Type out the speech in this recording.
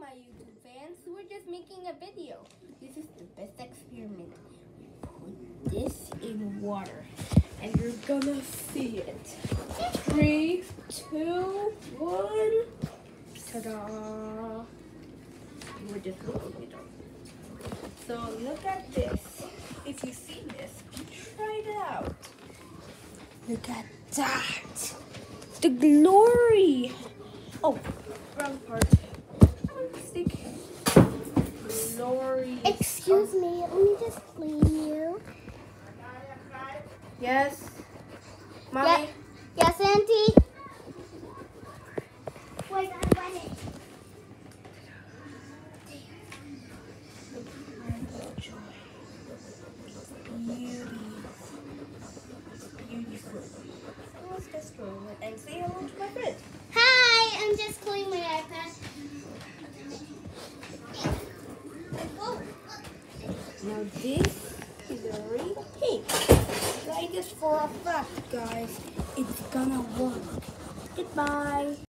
my YouTube fans. We're just making a video. This is the best experiment. Put this in water and you're gonna see it. 3, 2, 1. Ta-da! We're just looking it up. So look at this. If you see this, try it out. Look at that. The glory. Oh, wrong part. Stick. Glory. Excuse me, let me just clean you. Yes. Mommy? Yes, Auntie? Wait, I'm ready. Beautiful. Let's just go and say hello to my friend. Hi, I'm just cleaning my iPad. Now this is a real pink. Try this for a fact, guys. It's gonna work. Goodbye.